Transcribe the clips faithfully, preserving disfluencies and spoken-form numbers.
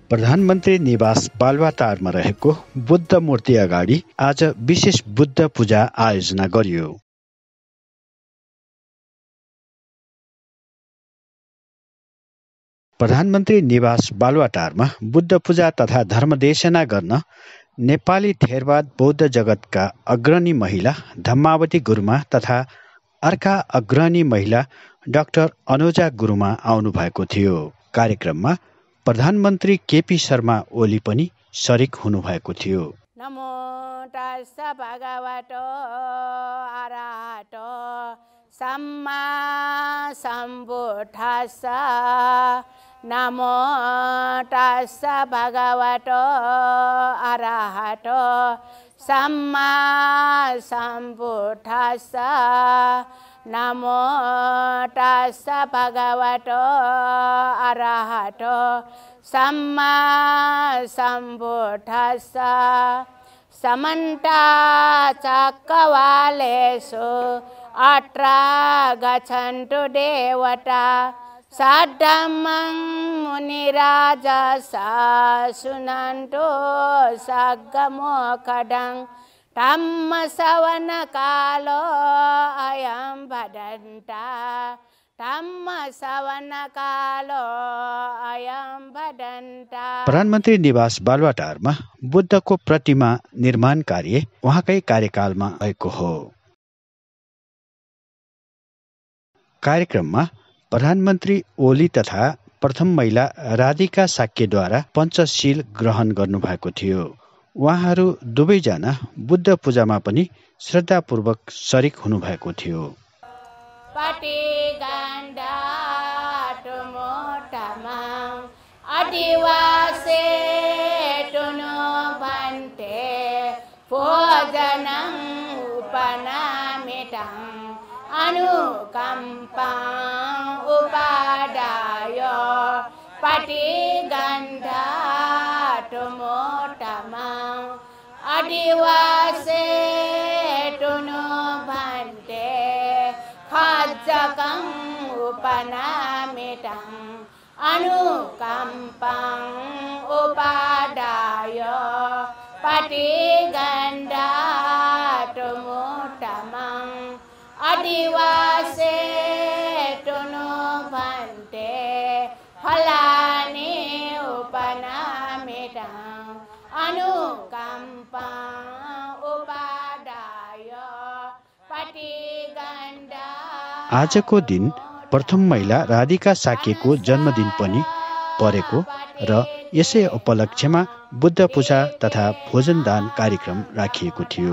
प्रधानमन्त्री निवास बालुवाटारमा रहेको बुद्ध मूर्ति अगाडि आज विशेष बुद्ध पूजा आयोजना गरियो। प्रधानमन्त्री निवास बालुवाटारमा बुद्ध पूजा तथा धर्मदेशना गर्न नेपाली थेरवाद बौद्ध जगतका अग्रणी महिला धम्मावती गुरुमा तथा अर्का अग्रणी महिला डाक्टर अनुजा गुरुमा आउनु भएको थियो। कार्यक्रममा प्रधानमन्त्री केपी शर्मा ओली पनि सरिक हुनुभएको थियो। नमो तस्स भगवतो अरहतो सम्मा सम्बुद्धस्स। नमो तस्स भगवतो अरहतो सम्मा सम्बुद्धस्स। नमो तस्स भगवतो अरहतो सम्मा सम्बुद्धस्स। समन्त चक्रवालेषु अत्र गच्छन्तु देवता सद्धम्मं मुनिराजस शृण्वन्तु सग्गमोखदं धम्म श्रवण कालो अयं भदन्ता। धम्म श्रवण कालो अयं भदन्ता। प्रधानमन्त्री निवास बालुवाटारमा बुद्धको प्रतिमा निर्माण कार्य उहाँकै कार्यकालमा भएको हो। कार्यक्रममा प्रधानमन्त्री ओली तथा प्रथम महिला राधिका साक्यद्वारा पञ्चशील ग्रहण गर्नुभएको थियो। उहाँहरू दुवैजना बुद्ध पूजामा पनि श्रद्धापूर्वक सरिक हुनुभएको थियो। पटिगण्डा तुमोटमां अधिवासे तुनो भन्ते भोजनं उपनामितं अनुकम्पां उपादाय। पटिगण्डा तुमोटमां अधिवासे तुनो भन्ते खज्जकं उपनामितं अनुकम्पां उपादाय। पटिगण्डा तुमोटमां अधिवासे तुनो भन्ते फलानि उपनामितं अनुकम्पां उपादाय। पटिगण्डा। आजको दिन प्रथम महिला राधिका साक्यको जन्मदिन पनि परेको र यसै उपलक्ष्यमा बुद्ध पूजा तथा भोजनदान कार्यक्रम राखिएको थियो।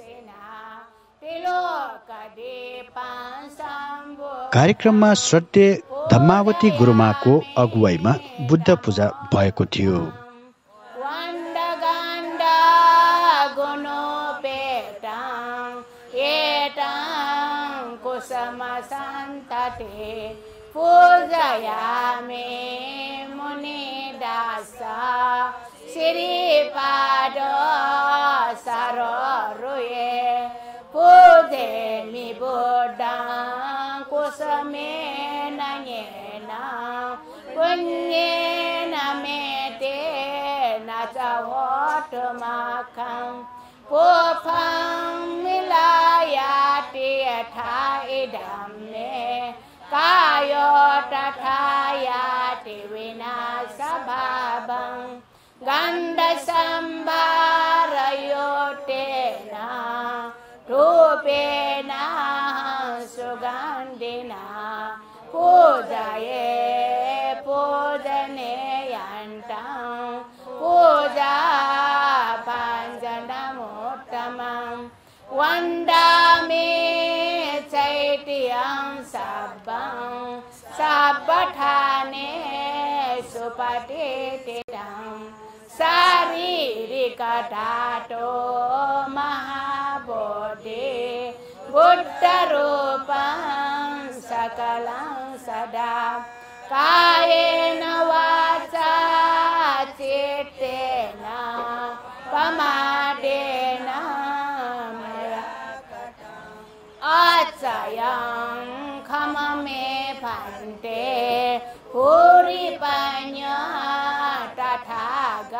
कार्यक्रममा श्रद्धेय धम्मावती गुरुमाको अगुवाईमा बुद्ध पूजा भएको थियो। पूजयामि मुनिदास श्रीपाद सरोरुये। पूजेमि बुद्धं कुसुमेन येन पुण्येन मे तेन च होतुमखं। पुष्पं मिलायाति यथा इदं मे कायो तथा याति विनाशभावं। गन्धसंभारयो तेन रूपेण सुगन्धिना पूजये पूजने यन्तं पूजा पाञ्जनमुत्तमं। वन्दामि चैत्यं सब्बं सब्बठाने सुपठितं। शारीरिकधातो महाबोधि बुद्धरूपं सकलं सदा। कायेन वाचा चित्तेन प्रमादेन आचयं खममे भन्ते भूरिपञ्च तथा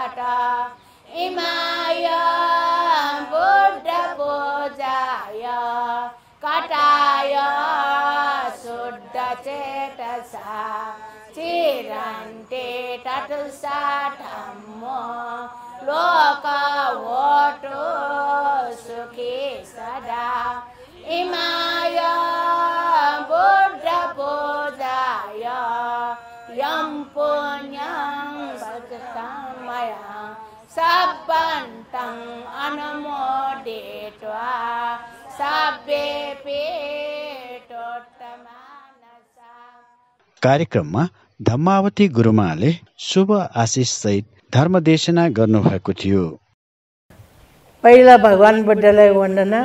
घट इमाय बुद्ध पूजाय कटाय शुद्ध चेतसा चिरन्ते तत्सा धम्मो लोकवोतो सुखी सदा इमाय बुद्ध पूजाय यं पुण्यं भक्तमया सब्बन्तं अनुमोदित्वा सब्बेऽपि तोत्तमानसा। कार्यक्रममा धम्मावती गुरुमाले शुभ आशिष सहित धर्मदेशना गर्नुभएको थियो। पहिला भगवान बुद्धलाई वन्दना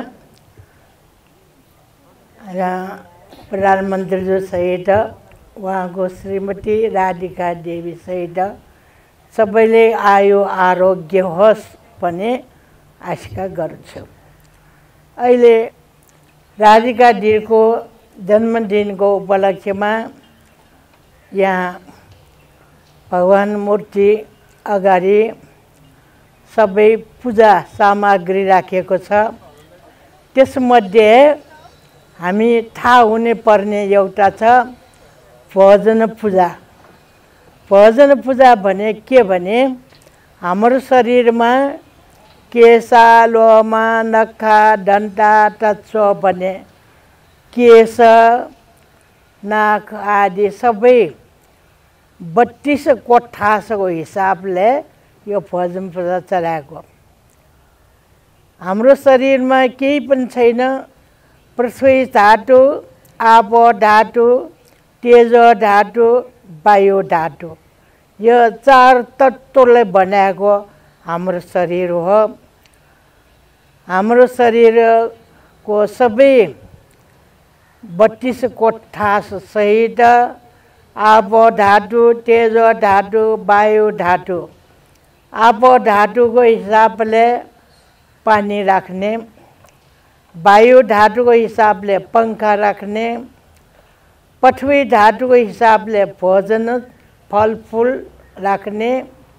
र प्रधानमन्त्रीज्यू सहित उहाँको श्रीमती राधिका देवी सहित सबैले आयु आरोग्य होस् भन्ने आशा गर्छु। अहिले राधिका दिदीको जन्मदिनको उपलक्ष्यमा यहाँ भगवान मूर्ति अगाडि सबै पूजा सामग्री राखेको छ। त्यसमध्ये हामी थाहा हुने पर्ने एउटा छ भजन पूजा। भजन पूजा भने के भने हाम्रो शरीरमा केशा लोमा नखा दन्ता तत्व भने केश नाक आदि सबै बत्तीस कोठासको हिसाबले यो भजन पूजा चलाएको। हाम्रो शरीरमा केही पनि छैन। पृथ्वी धातु, आप धातु, तेज धातु, वायु धातु, यो चार तत्त्वले बनाएको हाम्रो शरीर हो। हाम्रो शरीरको सबै बत्तीस कोठा सहित आप धातु, तेज धातु, वायु धातु। आप धातुको हिसाबले पानी राख्ने, वायु धातुको हिसाबले पंखा राख्ने, पृथ्वी धातुको हिसाबले भोजन फलफुल राख्ने,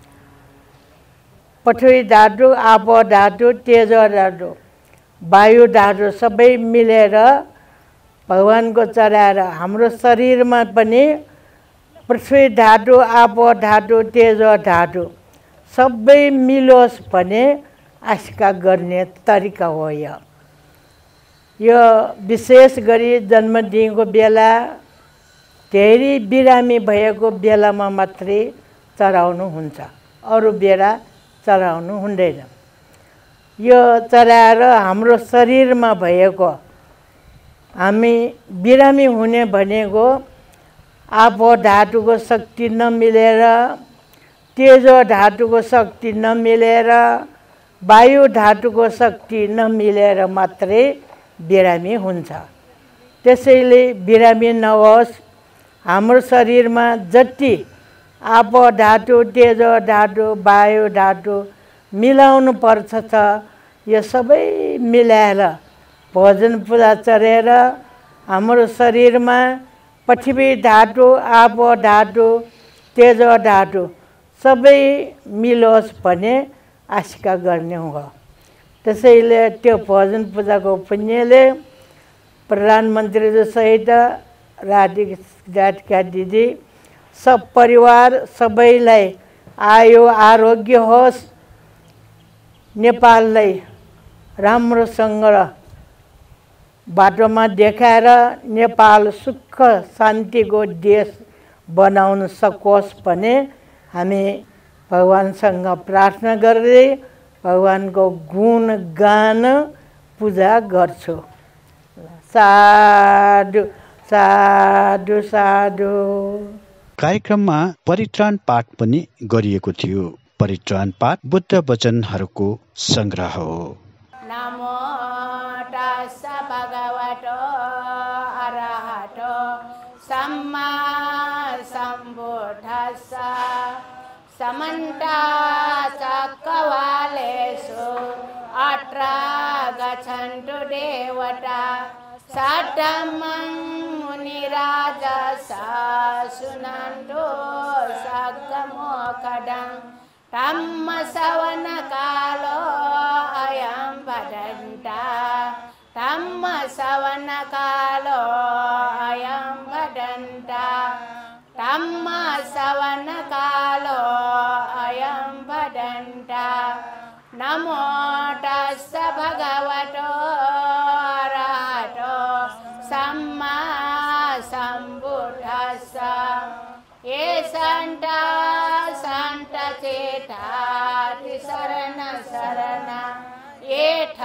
पृथ्वी धातु, आप धातु, तेज धातु, वायु धातु सबै मिलेर भगवानको चढाएर हाम्रो शरीरमा पनि पृथ्वी धातु, आप धातु, तेज धातु सबै मिलोस् भने आशा गर्ने तरिका हो। यो यो विशेष गरी जन्मदिनको बेला धेरै बिरामी भएको बेलामा मात्रै चढाउनु हुन्छ, अरू बेला चढाउनु हुँदैन। यो चढाएर हाम्रो शरीरमा भएको हामी बिरामी हुने भनेको आप धातुको शक्ति नमिलेर, तेज धातुको शक्ति नमिलेर, वायु धातुको शक्ति नमिलेर मात्रै बिरामी हुन्छ। त्यसैले बिरामी नहोस्। हाम्रो शरीरमा जति आप धातु, तेज धातु, वायु धातु मिलाउनु पर्छ छ, यो सबै मिलाएर भोजन पूजा चढेर हाम्रो शरीरमा पृथ्वी धातु, आप धातु, तेज धातु सबै मिलोस् भने आशा गर्ने हो। त्यसैले त्यो भोजन पूजाको पुण्यले प्रधानमन्त्री सहित राधिका दिदी सब परिवार सबैलाई आयु आरोग्य होस्, नेपाललाई राम्रोसँग बाटोमा देखाएर नेपाल सुख शान्तिको देश बनाउन सकोस् भने हामी भगवानसँग प्रार्थना गर्दै भगवानको गुण गान पूजा गर्छु। साधु साधु साधु। कार्यक्रममा परित्राण पाठ पनि गरिएको थियो। परित्राण पाठ बुद्ध वचनहरूको संग्रह हो। नमो तस्स भगवतो अरहतो सम्मा सम्बुद्धस्स समन्त चक्रवालेषु अत्र गच्छन्तु देवता सद्धम्मं मुनिराजस शृण्वन्तु सद्गमोक्षदं धम्म श्रवण कालो अयं भदन्ता धम्म श्रवण कालो अयं भदन्ता धम्म श्रवण कालो अयं भदन्ता नमो तस्स भगवतो अरहतो सम्मा सम्बुद्धस्स ये संत संत चेता शरण शरण ये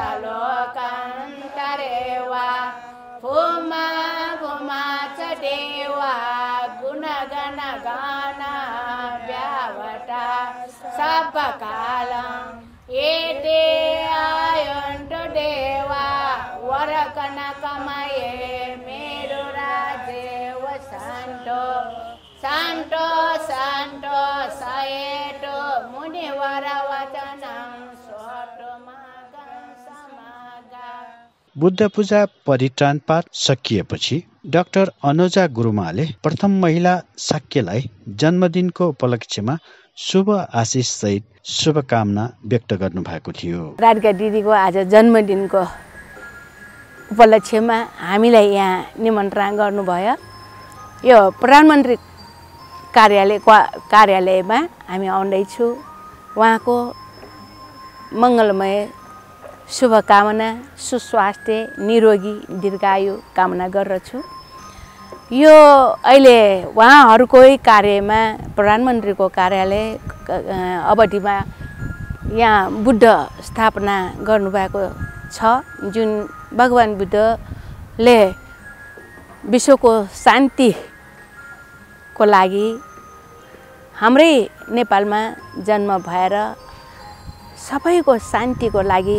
ठलोकान्तरेवा भूमा भूमा च देवा गुणगण गान व्यावता सबकालं ये ते आयन्तु देवा वरकनकमये मेरुराजेव सन्तो सन्तो सन्तो सयेतो मुनिवर वचनं स्वतुमगं समागा। बुद्ध पूजा परित्राण पाठ सकिएपछि डाक्टर अनुजा गुरुमाले प्रथम महिला शाक्यलाई जन्मदिनको उपलक्ष्यमा शुभ आशिष सहित शुभकामना व्यक्त गर्नु भएको थियो। राधिका दिदीको आज जन्मदिनको उपलक्ष्यमा हामीलाई यहाँ निमन्त्रणा गर्नुभयो। यो प्रधानमन्त्री कार्यालय कार्यालयमा हामी आउँदैछु। उहाँको मङ्गलमय शुभकामना सुस्वास्थ्य निरोगी दीर्घायु कामना गर्दछु। यो अहिले उहाँहरूकै कार्यमा प्रधानमन्त्रीको कार्यालय अवधिमा यहाँ बुद्ध स्थापना गर्नुभएको छ, जुन भगवान बुद्धले विश्वको शान्तिको लागि हाम्रै नेपालमा जन्म भएर सबैको शान्तिको लागि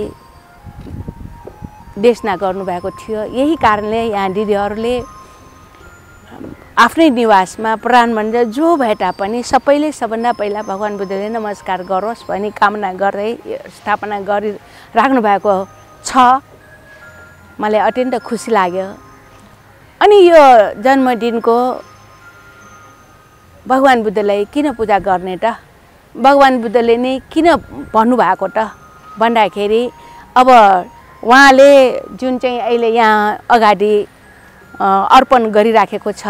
देशना गर्नुभएको थियो। यही कारणले यहाँ दिदीहरूले आफ्नै निवासमा प्रधानमन्त्री जो भए तापनि सबैले सबभन्दा पहिला भगवान बुद्धले नमस्कार गरोस् भनी कामना गर्दै स्थापना गरिराख्नु भएको छ। मलाई अत्यन्त खुसी लाग्यो। अनि यो जन्मदिनको भगवान बुद्धलाई किन पूजा गर्ने त, भगवान बुद्धले नै किन भन्नुभएको त भन्दाखेरि अब उहाँले जुन चाहिँ अहिले यहाँ अगाडि अर्पण गरिराखेको छ,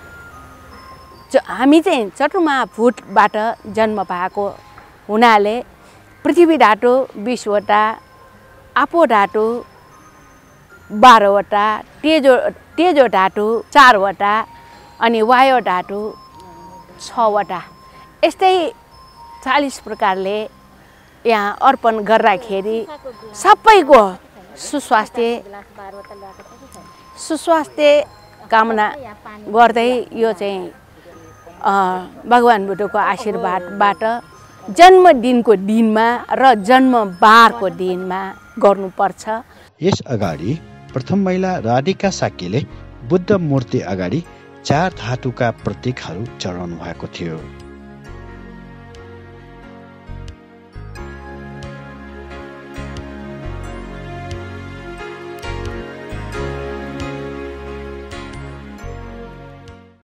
हामी चाहिँ चतुर्माफुटबाट जन्म पाएको हुनाले पृथ्वी धातु बिसवटा, आपो धातु बाह्रवटा, तेजो तेजो धातु चारवटा अनि वायु धातु छवटा, यस्तै चालीस प्रकारले यहाँ अर्पण गर्दाखेरि सबैको सुस्वास्थ्य सुस्वास्थ्य कामना गर्दै यो चाहिँ भगवान बुद्धको आशीर्वादबाट जन्मदिनको दिनमा र जन्मबारको दिनमा गर्नुपर्छ। यस अगाडि प्रथम महिला राधिका शाक्यले बुद्ध मूर्ति अगाडि चार धातुका प्रतीकहरू चढाउनु भएको थियो।